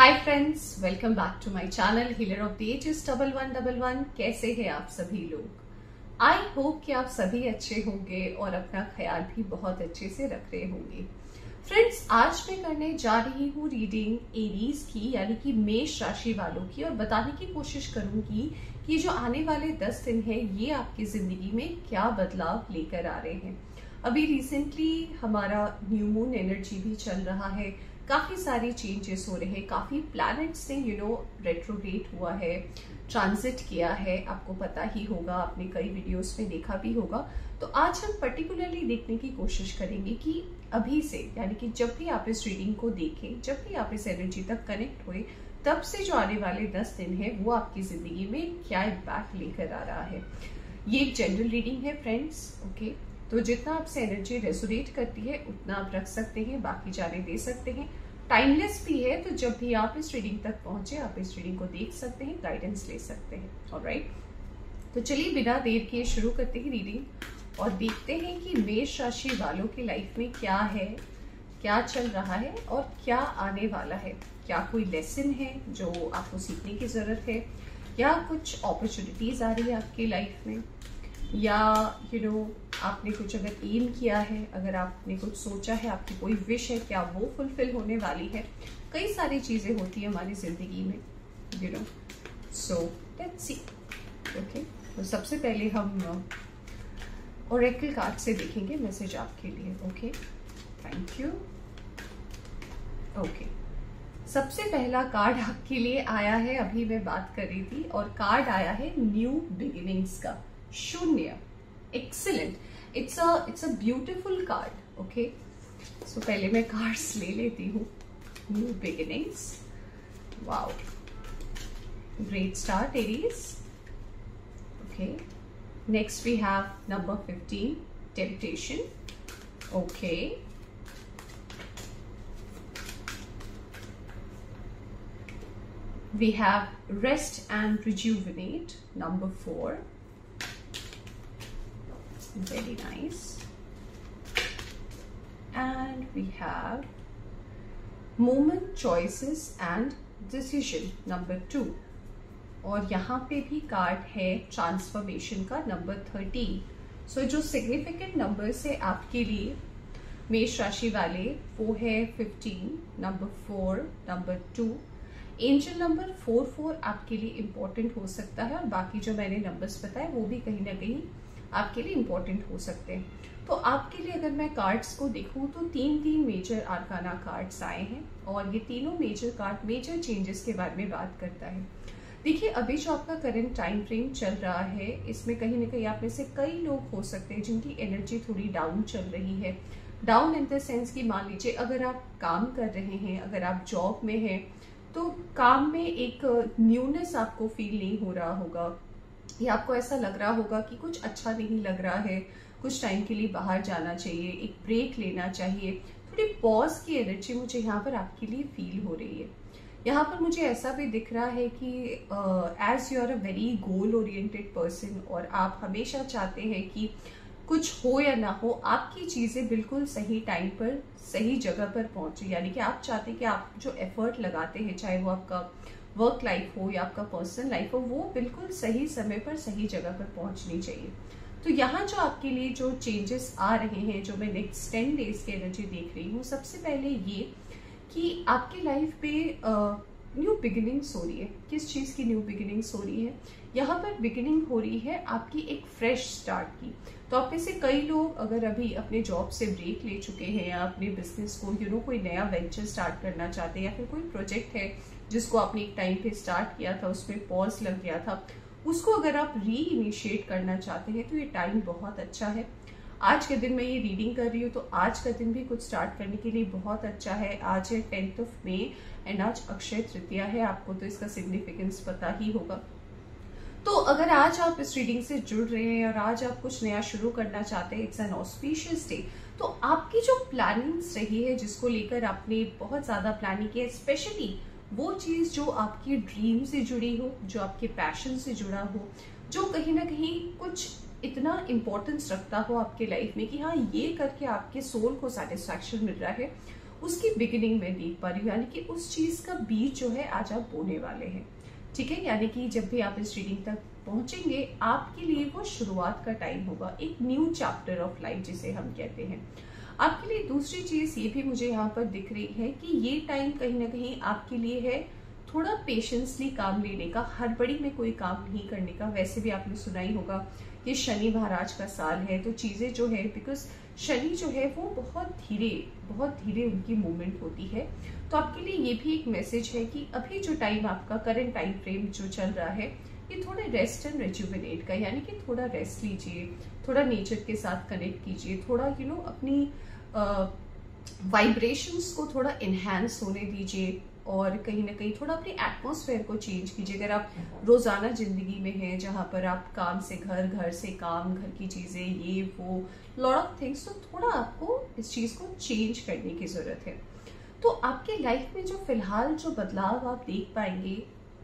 Hi friends, welcome back to my channel healer of the ages 1111। कैसे हैं आप सभी लोग। आई होप कि आप सभी अच्छे होंगे और अपना ख्याल भी बहुत अच्छे से रख रहे होंगे। फ्रेंड्स, आज मैं करने जा रही हूँ रीडिंग एरीज की, यानी कि मेष राशि वालों की, और बताने की कोशिश करूंगी कि जो आने वाले 10 दिन है ये आपकी जिंदगी में क्या बदलाव लेकर आ रहे हैं। अभी रिसेंटली हमारा न्यू मून एनर्जी भी चल रहा है, काफी सारी चेंजेस हो रहे हैं, काफी प्लैनेट्स ने रेट्रोग्रेड हुआ है, ट्रांजिट किया है। आपको पता ही होगा, आपने कई वीडियोस में देखा भी होगा। तो आज हम पर्टिकुलरली देखने की कोशिश करेंगे कि अभी से, यानी कि जब भी आप इस रीडिंग को देखें, जब भी आप इस एनर्जी तक कनेक्ट हुए, तब से जो आने वाले 10 दिन है वो आपकी जिंदगी में क्या इम्पैक्ट लेकर आ रहा है। ये एक जनरल रीडिंग है फ्रेंड्स, ओके। तो जितना आपसे एनर्जी रेजोनेट करती है उतना आप रख सकते हैं, बाकी जाने दे सकते हैं। टाइमलेस भी है, तो जब भी आप इस रीडिंग तक पहुंचे आप इस रीडिंग को देख सकते हैं, गाइडेंस ले सकते हैं। ऑलराइट, तो चलिए बिना देर किए शुरू करते हैं रीडिंग और देखते हैं कि मेष राशि वालों की लाइफ में क्या है, क्या चल रहा है और क्या आने वाला है। क्या कोई लेसन है जो आपको सीखने की जरूरत है, या कुछ अपॉर्चुनिटीज आ रही है आपकी लाइफ में, या आपने कुछ अगर एम किया है, अगर आपने कुछ सोचा है, आपकी कोई विश है, क्या वो फुलफिल होने वाली है। कई सारी चीजें होती है हमारी जिंदगी में, सो लेट्स सी। ओके, तो सबसे पहले हम ओरेकल कार्ड से देखेंगे मैसेज आपके लिए। Okay, thank you. ओके, सबसे पहला कार्ड आपके लिए आया है, अभी मैं बात कर रही थी, और कार्ड आया है न्यू बिगिनिंग्स का, शून्य। Excellent, it's a beautiful card. Okay, so पहले मैं कार्ड्स ले लेती हूँ। New beginnings, wow, great start Aries. Okay, next we have number 15, temptation. Okay, we have rest and rejuvenate, number 4. Very nice. And we have moment, choices and decision, number 2. और यहाँ पे भी card है transformation का, number 13. सो जो significant numbers है आपके लिए मेष राशि वाले, वो है 15, नंबर 4, नंबर 2। एंजल नंबर 44 आपके लिए इंपॉर्टेंट हो सकता है, और बाकी जो मैंने नंबर्स बताए वो भी कहीं ना कहीं आपके लिए इंपॉर्टेंट हो सकते हैं। तो आपके लिए अगर मैं कार्ड्स को देखूं तो तीन मेजर आर्काना कार्ड्स आए हैं, और ये तीनों मेजर कार्ड मेजर चेंजेस के बारे में बात करता है। देखिए, अभी जो आपका करंट टाइम फ्रेम चल रहा है, इसमें कहीं ना कहीं आप में से कई लोग हो सकते हैं जिनकी एनर्जी थोड़ी डाउन चल रही है। डाउन इन द सेंस कि मान लीजिए अगर आप काम कर रहे हैं, अगर आप जॉब में हैं, तो काम में एक न्यूनेस आपको फील नहीं हो रहा होगा, या आपको ऐसा लग रहा होगा कि कुछ अच्छा नहीं लग रहा है, कुछ टाइम के लिए बाहर जाना चाहिए, एक ब्रेक लेना चाहिए। थोड़ी पॉज की एनर्जी मुझे यहाँ पर आपके लिए फील हो रही है। यहाँ पर मुझे ऐसा भी दिख रहा है कि as you are a very goal oriented person, और आप हमेशा चाहते हैं कि कुछ हो या ना हो, आपकी चीजें बिल्कुल सही टाइम पर सही जगह पर पहुंचे। यानी कि आप चाहते हैं कि आप जो एफर्ट लगाते हैं, चाहे वो आपका वर्क लाइफ हो या आपका पर्सनल लाइफ हो, वो बिल्कुल सही समय पर सही जगह पर पहुंचनी चाहिए। तो यहाँ जो आपके लिए जो चेंजेस आ रहे हैं, जो मैं नेक्स्ट 10 डेज की एनर्जी देख रही हूँ, सबसे पहले ये कि आपकी लाइफ पे न्यू बिगिनिंग्स हो रही है। किस चीज की न्यू बिगिनिंग्स हो रही है? यहाँ पर बिगिनिंग हो रही है आपकी एक फ्रेश स्टार्ट की। तो आप में से कई लोग अगर अभी अपने जॉब से ब्रेक ले चुके हैं, या अपने बिजनेस को कोई नया वेंचर स्टार्ट करना चाहते हैं, या फिर कोई प्रोजेक्ट है जिसको आपने एक टाइम पे स्टार्ट किया था, उसमें पॉज लग गया था, उसको अगर आप री इनिशिएट करना चाहते हैं, तो ये टाइम बहुत अच्छा है। आज के दिन मैं ये रीडिंग कर रही हूँ, तो आज का दिन भी कुछ स्टार्ट करने के लिए बहुत अच्छा है। आज है 10th मई एंड आज अक्षय तृतीया है, आपको तो इसका सिग्निफिकेंस पता ही होगा। तो अगर आज आप इस रीडिंग से जुड़ रहे हैं और आज आप कुछ नया शुरू करना चाहते हैं, इट्स एन ऑस्पिशियस डे। तो आपकी जो प्लानिंग्स रही है, जिसको लेकर आपने बहुत ज्यादा प्लानिंग की है, स्पेशली वो चीज जो आपकी ड्रीम से जुड़ी हो, जो आपके पैशन से जुड़ा हो, जो कहीं ना कहीं कुछ इतना इम्पोर्टेंस रखता हो आपके लाइफ में कि हाँ, ये करके आपके सोल को सेटिस्फैक्शन मिल रहा है, उसकी बिगिनिंग में देख पा रही हूँ, यानी कि उस चीज का बीज जो है आज आप बोने वाले हैं। ठीक है, यानी कि जब भी आप इस रीडिंग तक पहुंचेंगे आपके लिए वो शुरुआत का टाइम होगा, एक न्यू चैप्टर ऑफ लाइफ जिसे हम कहते हैं आपके लिए। दूसरी चीज ये भी मुझे यहाँ पर दिख रही है कि ये टाइम कहीं ना कहीं आपके लिए है थोड़ा पेशेंसली काम लेने का, हड़बड़ी में कोई काम नहीं करने का। वैसे भी आपने सुना ही होगा ये शनि महाराज का साल है, तो चीजें जो है, बिकॉज शनि जो है वो बहुत धीरे उनकी मूवमेंट होती है। तो आपके लिए ये भी एक मैसेज है कि अभी जो टाइम आपका करंट टाइम फ्रेम जो चल रहा है ये थोड़ा रेस्ट एंड रिजुविनेट का, यानी कि थोड़ा रेस्ट लीजिए, थोड़ा नेचर के साथ कनेक्ट कीजिए, थोड़ा अपनी वाइब्रेशंस को थोड़ा इनहैंस होने दीजिए, और कहीं ना कहीं थोड़ा अपने एटमॉस्फेयर को चेंज कीजिए। अगर आप रोजाना जिंदगी में हैं जहां पर आप काम से घर, घर से काम, घर की चीजें, ये वो लॉट ऑफ थिंग्स, तो थोड़ा आपको इस चीज को चेंज करने की जरूरत है। तो आपके लाइफ में जो फिलहाल जो बदलाव आप देख पाएंगे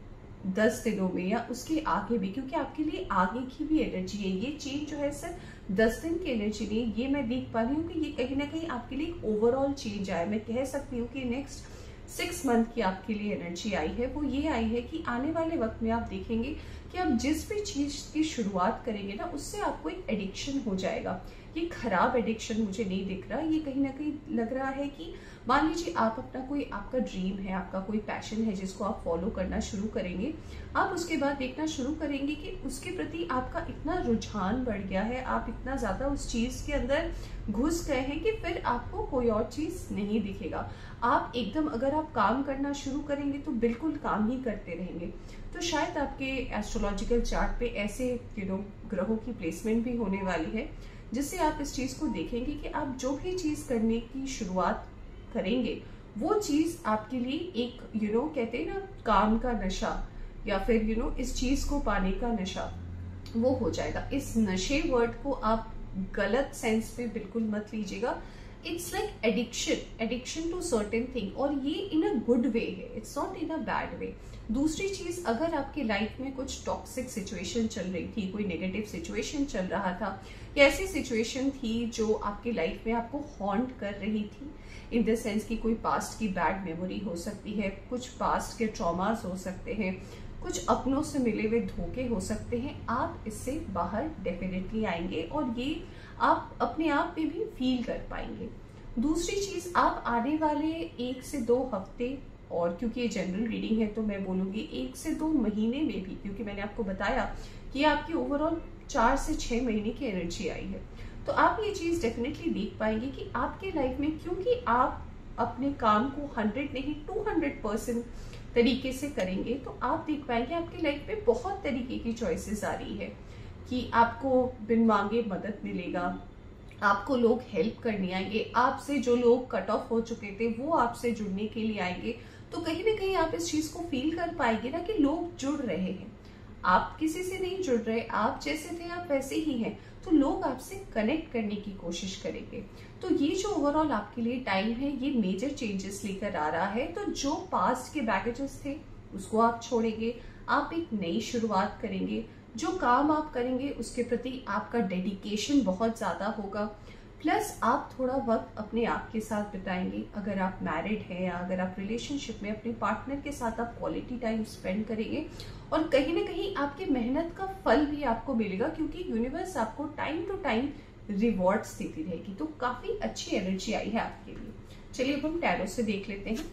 10 दिनों में या उसके आगे भी, क्योंकि आपके लिए आगे की भी एनर्जी है, ये चेंज जो है सिर्फ 10 दिन की एनर्जी नहीं, ये मैं देख पा रही हूँ कि ये कहीं ना कहीं आपके लिए ओवरऑल चेंज आया। मैं कह सकती हूँ कि नेक्स्ट 6 मंथ की आपके लिए एनर्जी आई है, वो ये आई है कि आने वाले वक्त में आप देखेंगे कि आप जिस भी चीज की शुरुआत करेंगे ना, उससे आपको एक एडिक्शन हो जाएगा। ये खराब एडिक्शन मुझे नहीं दिख रहा, ये कहीं ना कहीं लग रहा है कि मान लीजिए आप अपना कोई, आपका ड्रीम है, आपका कोई पैशन है जिसको आप फॉलो करना शुरू करेंगे, आप उसके बाद देखना शुरू करेंगे कि उसके प्रति आपका इतना रुझान बढ़ गया है, आप इतना ज्यादा उस चीज के अंदर घुस गए हैं कि फिर आपको कोई और चीज नहीं दिखेगा। आप एकदम अगर आप काम करना शुरू करेंगे तो बिल्कुल काम ही करते रहेंगे। तो शायद आपके एस्ट्रोलॉजिकल चार्ट पे ऐसे ग्रहों की प्लेसमेंट भी होने वाली है, जिससे आप इस चीज को देखेंगे कि आप जो भी चीज करने की शुरुआत करेंगे वो चीज आपके लिए एक कहते हैं ना काम का नशा, या फिर इस चीज को पाने का नशा, वो हो जाएगा। इस नशे वर्ड को आप गलत सेंस में बिल्कुल मत लीजिएगा। It's like addiction to certain thing, और ये इन अ गुड वे है, it's not in a bad way. दूसरी चीज, अगर आपके लाइफ में कुछ टॉक्सिक सिचुएशन चल रही थी, कोई नेगेटिव सिचुएशन चल रहा था, या ऐसी सिचुएशन थी जो आपकी लाइफ में आपको हॉन्ट कर रही थी, इन द सेंस कि कोई पास्ट की बैड मेमोरी हो सकती है, कुछ पास्ट के ट्रॉमास हो सकते हैं, कुछ अपनों से मिले हुए धोखे हो सकते हैं, आप इससे बाहर डेफिनेटली आएंगे और ये आप अपने आप में भी फील कर पाएंगे। दूसरी चीज, आप आने वाले 1 से 2 हफ्ते, और क्योंकि ये जनरल रीडिंग है तो मैं बोलूंगी 1 से 2 महीने में भी, क्योंकि मैंने आपको बताया कि आपकी ओवरऑल 4 से 6 महीने की एनर्जी आई है, तो आप ये चीज डेफिनेटली देख पाएंगे कि आपके लाइफ में, क्योंकि आप अपने काम को 100 नहीं 200% तरीके से करेंगे, तो आप देख पाएंगे आपकी लाइफ में बहुत तरीके की चॉइसेस आ रही है कि आपको बिन मांगे मदद मिलेगा, आपको लोग हेल्प करने आएंगे, आपसे जो लोग कट ऑफ हो चुके थे वो आपसे जुड़ने के लिए आएंगे। तो कहीं ना कहीं आप इस चीज को फील कर पाएंगे ना कि लोग जुड़ रहे हैं, आप किसी से नहीं जुड़ रहे, आप जैसे थे आप वैसे ही हैं, तो लोग आपसे कनेक्ट करने की कोशिश करेंगे। तो ये जो ओवरऑल आपके लिए टाइम है, ये मेजर चेंजेस लेकर आ रहा है। तो जो पास्ट के बैगेजेस थे उसको आप छोड़ेंगे, आप एक नई शुरुआत करेंगे, जो काम आप करेंगे उसके प्रति आपका डेडिकेशन बहुत ज्यादा होगा, प्लस आप थोड़ा वक्त अपने आप के साथ बिताएंगे। अगर आप मैरिड हैं या अगर आप रिलेशनशिप में, अपने पार्टनर के साथ आप क्वालिटी टाइम स्पेंड करेंगे, और कहीं ना कहीं आपके मेहनत का फल भी आपको मिलेगा, क्योंकि यूनिवर्स आपको टाइम टू टाइम रिवॉर्ड्स देती रहेगी। तो काफी अच्छी एनर्जी आई है आपके लिए। चलिए अब हम टैरो से देख लेते हैं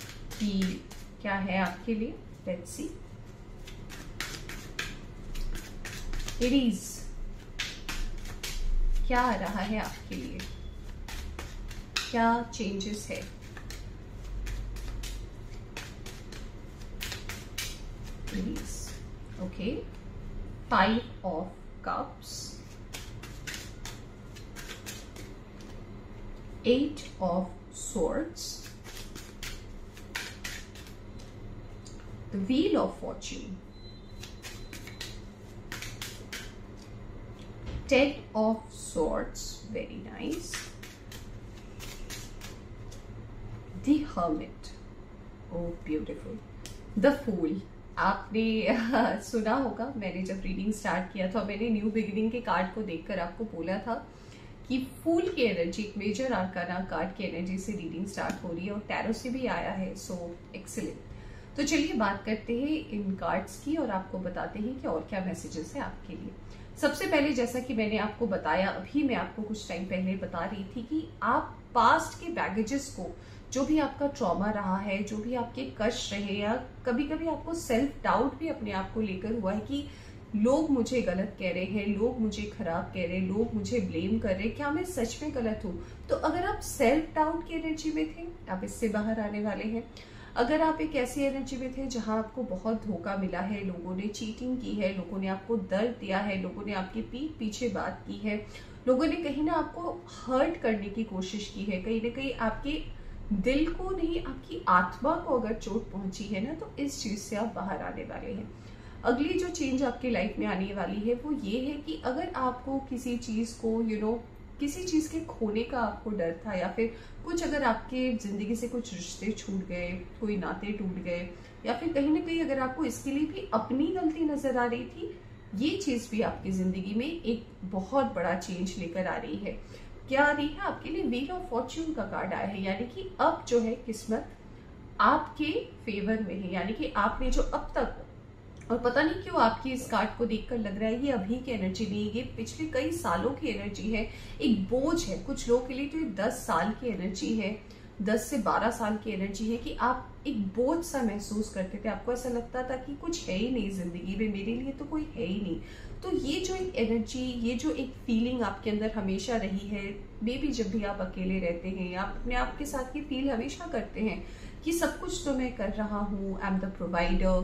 कि क्या है आपके लिए। Let's see. एरीज, क्या आ रहा है आपके लिए, क्या चेंजेस है? Aries, okay, 5 of cups, 8 of swords, the wheel of fortune, 10 of swords, very nice, the hermit, oh beautiful, the fool। आपने सुना होगा, मैंने जब रीडिंग स्टार्ट किया था, मैंने न्यू बिगिनिंग के कार्ड को देखकर आपको बोला था कि फूल की एनर्जी, मेजर आर्काना कार्ड की एनर्जी से रीडिंग स्टार्ट हो रही है और टैरो से भी आया है, सो एक्सीलेंट। तो चलिए बात करते हैं इन कार्ड्स की और आपको बताते हैं कि और क्या मैसेजेस है आपके लिए। सबसे पहले जैसा कि मैंने आपको बताया, अभी मैं आपको कुछ टाइम पहले बता रही थी कि आप पास्ट के बैगेजेस को, जो भी आपका ट्रॉमा रहा है, जो भी आपके कष्ट रहे, या कभी कभी आपको सेल्फ डाउट भी अपने आप को लेकर हुआ है कि लोग मुझे गलत कह रहे हैं, लोग मुझे खराब कह रहे हैं, लोग मुझे ब्लेम कर रहे हैं, क्या मैं सच में गलत हूं? तो अगर आप सेल्फ डाउट की एनर्जी में थे, आप इससे बाहर आने वाले हैं। अगर आप एक ऐसी एनर्जी में थे जहां आपको बहुत धोखा मिला है, लोगों ने चीटिंग की है, लोगों ने आपको दर्द दिया है, लोगों ने आपकी पीठ पीछे बात की है, लोगों ने कहीं ना आपको हर्ट करने की कोशिश की है, कहीं ना कहीं आपके दिल को नहीं, आपकी आत्मा को अगर चोट पहुंची है ना, तो इस चीज से आप बाहर आने वाले हैं। अगली जो चेंज आपकी लाइफ में आने वाली है वो ये है कि अगर आपको किसी चीज को किसी चीज के खोने का आपको डर था, या फिर कुछ अगर आपके जिंदगी से कुछ रिश्ते छूट गए, कोई नाते टूट गए, या फिर कहीं ना कहीं अगर आपको इसके लिए भी अपनी गलती नजर आ रही थी, ये चीज भी आपकी जिंदगी में एक बहुत बड़ा चेंज लेकर आ रही है। क्या आ रही है आपके लिए? व्हील ऑफ फॉर्च्यून का कार्ड आया है, यानी कि अब जो है किस्मत आपके फेवर में है, यानी कि आपने जो अब तक, और पता नहीं क्यों आपकी इस कार्ड को देखकर लग रहा है ये अभी की एनर्जी नहीं, ये पिछले कई सालों की एनर्जी है, एक बोझ है। कुछ लोगों के लिए तो ये 10 साल की एनर्जी है, 10 से 12 साल की एनर्जी है कि आप एक बोझ सा महसूस करते थे, आपको ऐसा लगता था कि कुछ है ही नहीं जिंदगी में, मेरे लिए तो कोई है ही नहीं। तो ये जो एक एनर्जी, ये जो एक फीलिंग आपके अंदर हमेशा रही है, मे बी जब भी आप अकेले रहते हैं, आप अपने आप के साथ ये फील हमेशा करते हैं कि सब कुछ तो मैं कर रहा हूँ, आई एम द प्रोवाइडर,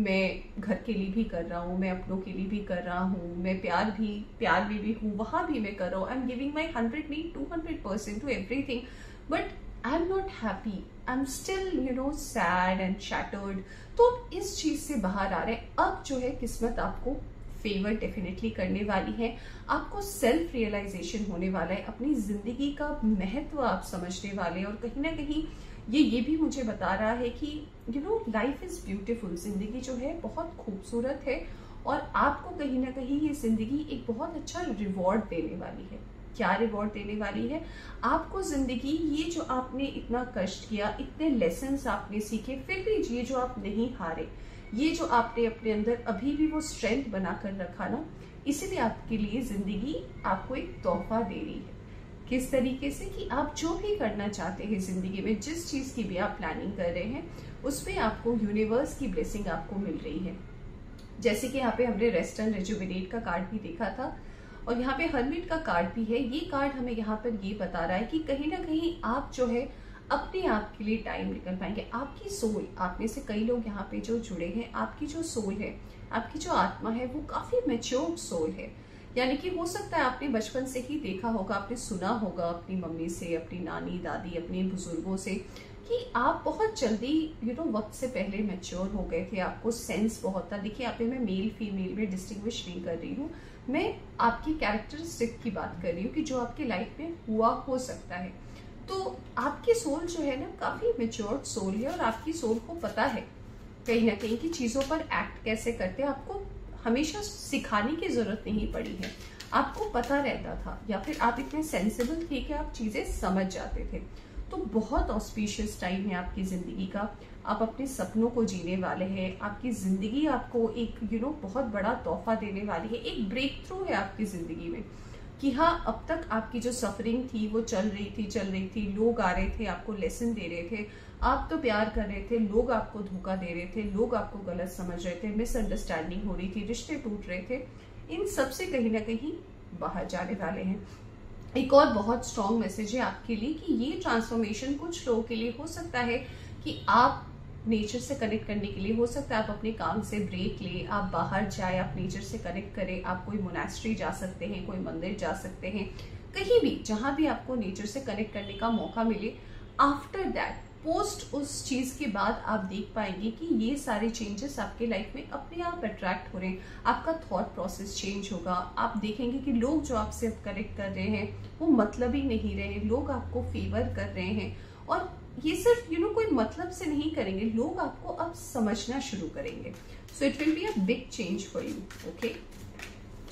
मैं घर के लिए भी कर रहा हूँ, मैं अपनों के लिए भी कर रहा हूँ, मैं प्यार में भी हूँ, वहां भी मैं कर रहा हूँ, आई एम गिविंग माई 100 नहीं 200% to everything, but I am not happy, I am still sad and shattered. तो इस चीज से बाहर आ रहे हैं। अब जो है किस्मत आपको फेवर डेफिनेटली करने वाली है, आपको सेल्फ रियलाइजेशन होने वाला है, अपनी जिंदगी का महत्व आप समझने वाले, और कहीं ना कहीं ये भी मुझे बता रहा है कि लाइफ इज ब्यूटीफुल, जिंदगी जो है बहुत खूबसूरत है, और आपको कहीं ना कहीं ये जिंदगी एक बहुत अच्छा रिवॉर्ड देने वाली है। क्या रिवॉर्ड देने वाली है आपको जिंदगी? ये जो आपने इतना कष्ट किया, इतने लेसन्स आपने सीखे, फिर भी ये जो आप नहीं हारे, ये जो आपने अपने अंदर अभी भी वो स्ट्रेंथ बनाकर रखा ना, इसीलिए आपके लिए जिंदगी आपको एक तोहफा दे रही है। किस तरीके से कि आप जो भी करना चाहते हैं जिंदगी में, जिस चीज की भी आप प्लानिंग कर रहे हैं, उसमें आपको यूनिवर्स की ब्लेसिंग आपको मिल रही है। जैसे कि यहाँ पे हमने रेस्ट एंड रिजुविनेट का कार्ड भी देखा था, और यहाँ पे हर्मिट का कार्ड भी है। ये कार्ड हमें यहाँ पर ये बता रहा है कि कहीं ना कहीं आप जो है अपने आप के लिए टाइम निकल पाएंगे। आपकी सोल, आप में से कई लोग यहाँ पे जो जुड़े हैं, आपकी जो सोल है, आपकी जो आत्मा है, वो काफी मैच्योर्ड सोल है। यानी कि हो सकता है आपने बचपन से ही देखा होगा, आपने सुना होगा अपनी मम्मी से, अपनी नानी दादी, अपने बुजुर्गों से कि आप बहुत जल्दी वक्त से पहले मैच्योर हो गए थे, आपको सेंस बहुत था। देखिए यहाँ पे मैं मेल फीमेल में डिस्टिंग्विश नहीं कर रही हूँ, मैं आपकी कैरेक्टरिस्टिक की बात कर रही हूँ कि जो आपके लाइफ में हुआ हो सकता है। तो आपकी सोल जो है ना, काफी मैच्योर्ड सोल है, और आपकी सोल को पता है कहीं ना कहीं कि चीजों पर एक्ट कैसे करते हैं। आपको हमेशा सिखाने की जरूरत नहीं पड़ी है, आपको पता रहता था, या फिर आप इतने सेंसिबल थे कि आप चीजें समझ जाते थे। तो बहुत ऑस्पिशियस टाइम है आपकी जिंदगी का, आप अपने सपनों को जीने वाले हैं, आपकी जिंदगी आपको एक बहुत बड़ा तोहफा देने वाली है, एक ब्रेक थ्रू है आपकी जिंदगी में कि हाँ, अब तक आपकी जो सफरिंग थी वो चल रही थी, लोग आ रहे थे, आपको लेसन दे रहे थे, आप तो प्यार कर रहे थे, लोग आपको धोखा दे रहे थे, लोग आपको गलत समझ रहे थे, मिसअंडरस्टैंडिंग हो रही थी, रिश्ते टूट रहे थे, इन सब से कहीं ना कहीं बाहर जाने वाले हैं। एक और बहुत स्ट्रॉन्ग मैसेज है आपके लिए कि ये ट्रांसफॉर्मेशन कुछ लोगों के लिए हो सकता है कि आप नेचर से कनेक्ट करने के लिए, हो सकता है आप अपने काम से ब्रेक ले, आप बाहर जाए, आप नेचर से कनेक्ट करें, आप कोई मोनास्ट्री जा सकते हैं, कोई मंदिर जा सकते हैं, कहीं भी जहां भी आपको नेचर से कनेक्ट करने का मौका मिले। आफ्टर दैट, पोस्ट उस चीज के बाद आप देख पाएंगे कि ये सारे चेंजेस आपके लाइफ में अपने आप अट्रैक्ट हो रहे हैं, आपका थॉट प्रोसेस चेंज होगा, आप देखेंगे कि लोग जो आपसे कनेक्ट कर रहे हैं वो मतलब ही नहीं रहे, लोग आपको फेवर कर रहे हैं, और ये सिर्फ कोई मतलब से नहीं करेंगे, लोग आपको अब समझना शुरू करेंगे। So it will be a big change for you. Okay,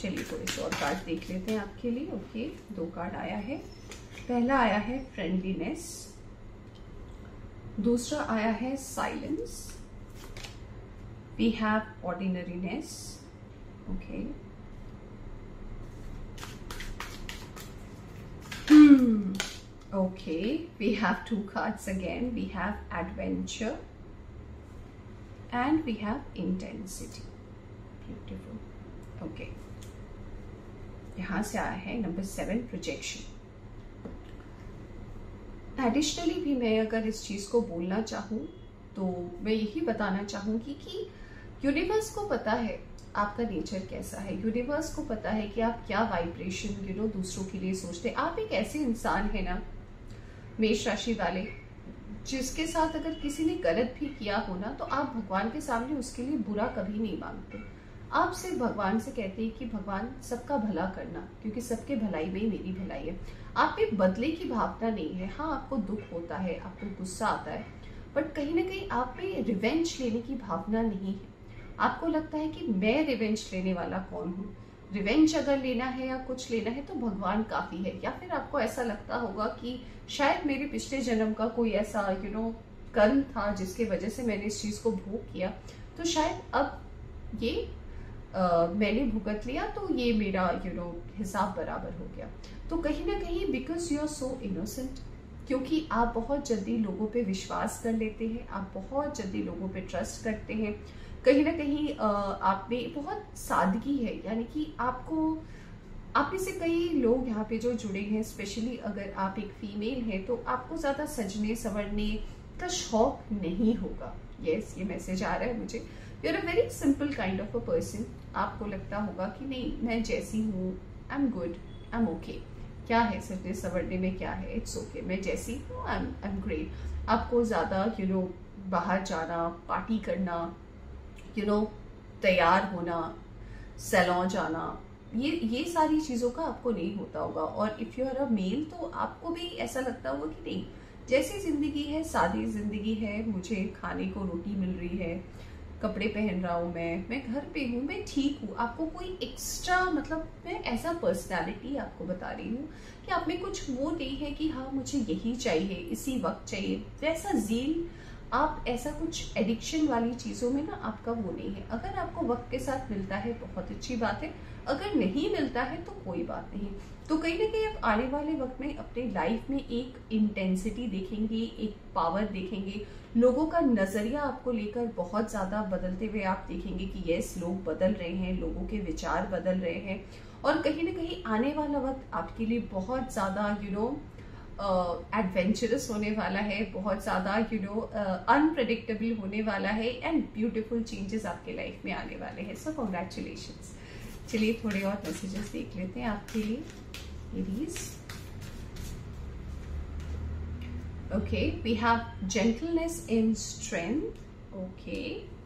चलिए थोड़े से और कार्ड देख लेते हैं आपके लिए। ओके, 2 कार्ड आया है। पहला आया है फ्रेंडलीनेस, दूसरा आया है silence, we have ordinariness. Okay, okay, we have 2 cards again. We have adventure and we have intensity. Beautiful. Okay, यहां से आया है नंबर 7 प्रोजेक्शन। एडिशनली भी मैं अगर इस चीज को बोलना चाहूँ तो मैं यही बताना चाहूंगी कि यूनिवर्स को पता है आपका नेचर कैसा है, यूनिवर्स को पता है कि आप क्या वाइब्रेशन दूसरों के लिए सोचते हैं। आप एक ऐसे इंसान है ना मेष राशि वाले, जिसके साथ अगर किसी ने गलत भी किया हो ना तो आप भगवान के सामने उसके लिए बुरा कभी नहीं मांगते। आप सिर्फ भगवान से कहते हैं कि भगवान सबका भला करना, क्योंकि सबके भलाई में ही मेरी भलाई है। आप में बदले की भावना नहीं है। हाँ, आपको दुख होता है, आपको गुस्सा आता है, बट कहीं ना कहीं आप में रिवेंज लेने की भावना नहीं है। आपको लगता है कि मैं रिवेंज लेने वाला कौन हूँ, रिवेंज अगर लेना है या कुछ लेना है तो भगवान काफी है। या फिर आपको ऐसा लगता होगा कि शायद मेरे पिछले जन्म का कोई ऐसा कर्म था जिसके वजह से मैंने इस चीज को भोग किया, तो शायद अब ये मैंने भुगत लिया तो ये मेरा हिसाब बराबर हो गया। तो कहीं ना कहीं because you are so innocent, क्योंकि आप बहुत जल्दी लोगों पे विश्वास कर लेते हैं, आप बहुत जल्दी लोगों पे ट्रस्ट करते हैं। कहीं ना कहीं आप में बहुत सादगी है, यानी कि आप में से कई लोग यहाँ पे जो जुड़े हैं, स्पेशली अगर आप एक फीमेल हैं तो आपको ज्यादा सजने संवरने का शौक नहीं होगा। यस, ये मैसेज आ रहा है मुझे। You are a very simple kind of a person. आपको लगता होगा कि नहीं, मैं जैसी हूँ, I am good, I am okay. क्या है सजने संवरने में, क्या है, इट्स ओके, मैं जैसी हूँ, आई एम ग्रेट। आपको ज्यादा बाहर जाना, पार्टी करना, तैयार होना, सैलून जाना, ये सारी चीजों का आपको नहीं होता होगा। और if you are a male तो आपको भी ऐसा लगता होगा कि नहीं, जैसी जिंदगी है, सादी जिंदगी है, मुझे खाने को रोटी मिल रही है, कपड़े पहन रहा हूँ, मैं घर पे हूँ, मैं ठीक हूँ। आपको कोई एक्स्ट्रा मैं ऐसा पर्सनालिटी आपको बता रही हूँ कि आप में कुछ वो नहीं है कि हाँ मुझे यही चाहिए, इसी वक्त चाहिए, वैसा जील, आप ऐसा कुछ एडिक्शन वाली चीजों में ना आपका वो नहीं है। अगर आपको वक्त के साथ मिलता है बहुत अच्छी बात है, अगर नहीं मिलता है तो कोई बात नहीं। तो कहीं ना कहीं आप आने वाले वक्त में अपने लाइफ में एक इंटेंसिटी देखेंगे, एक पावर देखेंगे, लोगों का नजरिया आपको लेकर बहुत ज्यादा बदलते हुए आप देखेंगे कि यस, लोग बदल रहे हैं, लोगों के विचार बदल रहे हैं। और कहीं ना कहीं आने वाला वक्त आपके लिए बहुत ज्यादा एडवेंचरस होने वाला है, बहुत ज्यादा अनप्रेडिक्टेबल होने वाला है, एंड ब्यूटीफुल चेंजेस आपके लाइफ में आने वाले हैं। So congratulations. चलिए थोड़े और मैसेजेस देख लेते हैं आपके लिए, Aries. Okay, we have gentleness in strength. Okay,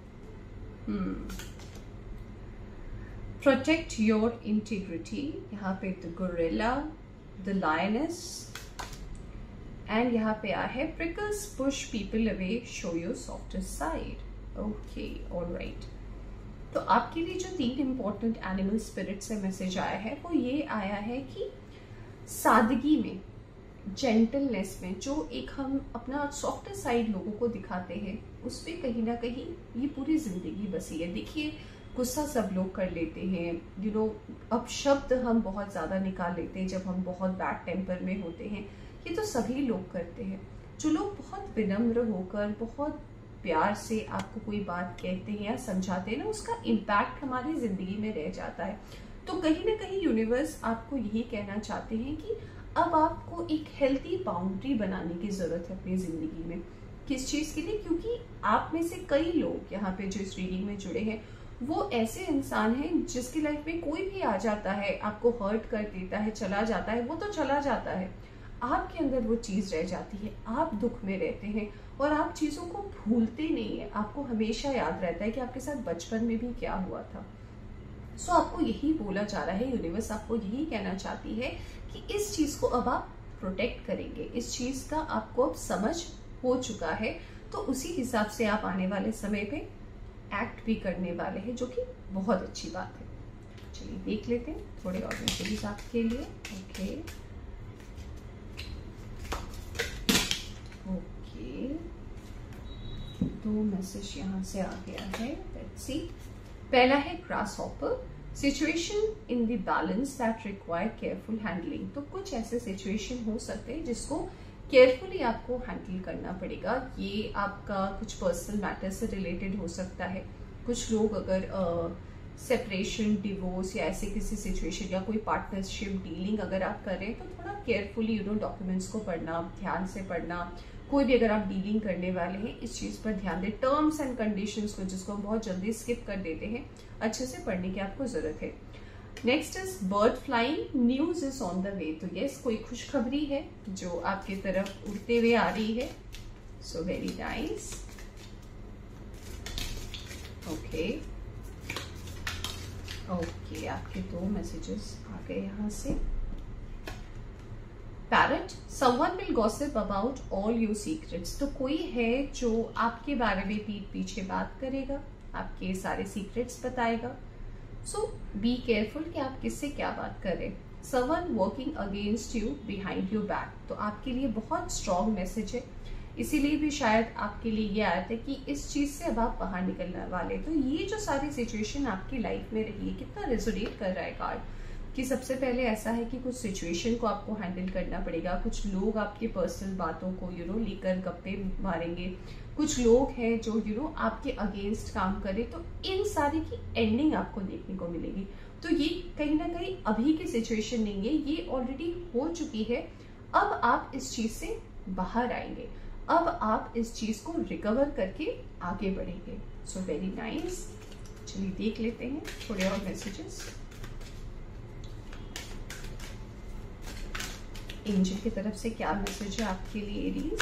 protect your integrity, यहाँ पे the gorilla, the lioness, and यहाँ पे आया है prickles push people away, show your softer side. Okay, all right. तो आपके लिए जो 3 इंपॉर्टेंट एनिमल स्पिरिट से मैसेज आया है वो ये आया है कि सादगी में, जेंटलनेस में, जो एक हम अपना सॉफ्टर साइड लोगों को दिखाते हैं, उस पे कहीं ना कहीं ये पूरी जिंदगी बसी है। देखिए, गुस्सा सब लोग कर लेते हैं, अब शब्द हम बहुत ज्यादा निकाल लेते हैं जब हम बहुत बैड टेम्पर में होते हैं, ये तो सभी लोग करते हैं। जो लोग बहुत विनम्र होकर बहुत प्यार से आपको कोई बात कहते हैं या समझाते हैं ना, उसका इम्पैक्ट हमारी जिंदगी में रह जाता है। तो कहीं ना कहीं यूनिवर्स आपको यही कहना चाहते हैं कि अब आपको एक हेल्थी बाउंड्री बनाने की जरूरत है अपनी जिंदगी में। किस चीज के लिए? क्योंकि आप में से कई लोग यहाँ पे जो इस रीडिंग में जुड़े हैं वो ऐसे इंसान हैं जिसकी लाइफ में कोई भी आ जाता है, आपको हर्ट कर देता है, चला जाता है, वो तो चला जाता है, आपके अंदर वो चीज रह जाती है, आप दुख में रहते हैं और आप चीजों को भूलते नहीं है। आपको हमेशा याद रहता है कि आपके साथ बचपन में भी क्या हुआ था। सो आपको यही बोला जा रहा है, यूनिवर्स आपको यही कहना चाहती है कि इस चीज को अब आप प्रोटेक्ट करेंगे, इस चीज का आपको अब समझ हो चुका है, तो उसी हिसाब से आप आने वाले समय पे एक्ट भी करने वाले हैं, जो कि बहुत अच्छी बात है। चलिए देख लेते हैं थोड़े और मैसेजेस आपके लिए। ओके ओके, 2 मैसेज यहाँ से आ गया है। Let's see. पहला है grasshopper, situation in the balance that require careful handling. तो कुछ ऐसे सिचुएशन हो सकते हैं जिसको केयरफुली आपको हैंडल करना पड़ेगा। ये आपका कुछ पर्सनल मैटर से रिलेटेड हो सकता है। कुछ लोग अगर सेपरेशन, डिवोर्स या ऐसे किसी सिचुएशन या कोई पार्टनरशिप डीलिंग अगर आप कर रहे हैं तो थोड़ा केयरफुली डॉक्यूमेंट्स को पढ़ना, ध्यान से पढ़ना। कोई भी अगर आप डीलिंग करने वाले हैं इस चीज पर ध्यान दें। टर्म्स एंड कंडीशंस को जिसको हम बहुत जल्दी स्किप कर देते हैं, अच्छे से पढ़ने की आपको जरूरत है। Next is bird flying, news is on the way. तो यस, कोई खुशखबरी है जो आपकी तरफ उड़ते हुए आ रही है। So very nice. Okay okay, आपके 2 मैसेजेस आ गए यहाँ से। Parrot, someone will gossip about all your secrets. तो कोई है जो आपके बारे में पीठ पीछे बात करेगा, आपके सारे सीक्रेट्स बताएगा। सो बी केयरफुल कि आप किससे क्या बात करें। Someone working against you behind your back. तो आपके लिए बहुत स्ट्रॉन्ग मैसेज है, इसीलिए भी शायद आपके लिए ये आया था कि इस चीज से अब आप बाहर निकलने वाले। तो ये जो सारी सिचुएशन आपकी लाइफ में रही है, कितना रेजोनेट कर रहा है कार्ड कि सबसे पहले ऐसा है कि कुछ सिचुएशन को आपको हैंडल करना पड़ेगा। कुछ लोग आपके पर्सनल बातों को लेकर गप्पे मारेंगे। कुछ लोग हैं जो आपके अगेंस्ट काम करे। तो इन सारी की एंडिंग आपको देखने को मिलेगी। तो ये कहीं ना कहीं अभी की सिचुएशन नहीं है, ये ऑलरेडी हो चुकी है। अब आप इस चीज से बाहर आएंगे, अब आप इस चीज को रिकवर करके आगे बढ़ेंगे। So very nice. चलिए देख लेते हैं थोड़े और मैसेजेस एंजल की तरफ से। क्या मैसेज है आपके लिए एरीज?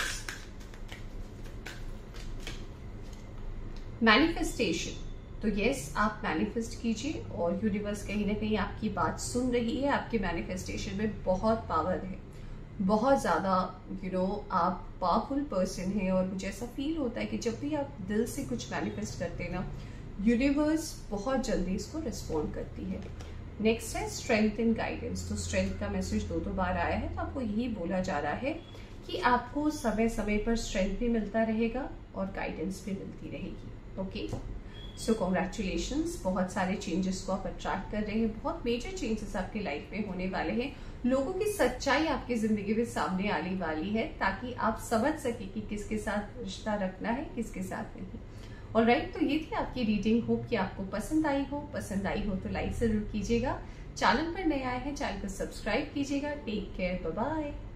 मैनिफेस्टेशन। तो यस, आप मैनिफेस्ट कीजिए और यूनिवर्स कहीं ना कहीं आपकी बात सुन रही है। आपके मैनिफेस्टेशन में बहुत पावर है, बहुत ज्यादा आप पावरफुल पर्सन है। और मुझे ऐसा फील होता है कि जब भी आप दिल से कुछ मैनिफेस्ट करते हैं ना, यूनिवर्स बहुत जल्दी इसको रिस्पॉन्ड करती है। नेक्स्ट है स्ट्रेंथ एंड गाइडेंस। तो स्ट्रेंथ का मैसेज 2 बार आया है। तो आपको यही बोला जा रहा है कि आपको समय समय पर स्ट्रेंथ भी मिलता रहेगा और गाइडेंस भी मिलती रहेगी। Okay, so congratulations. बहुत सारे चेंजेस को आप अट्रैक्ट कर रहे हैं। बहुत मेजर चेंजेस आपकी लाइफ में होने वाले हैं। लोगों की सच्चाई आपकी जिंदगी में सामने आने वाली है ताकि आप समझ सके कि किसके साथ रिश्ता रखना है, किसके साथ नहीं। ऑलराइट, तो ये थी आपकी रीडिंग। होप कि आपको पसंद आई हो तो लाइक जरूर कीजिएगा। चैनल पर नए आए हैं, चैनल को सब्सक्राइब कीजिएगा। Take care, bye bye.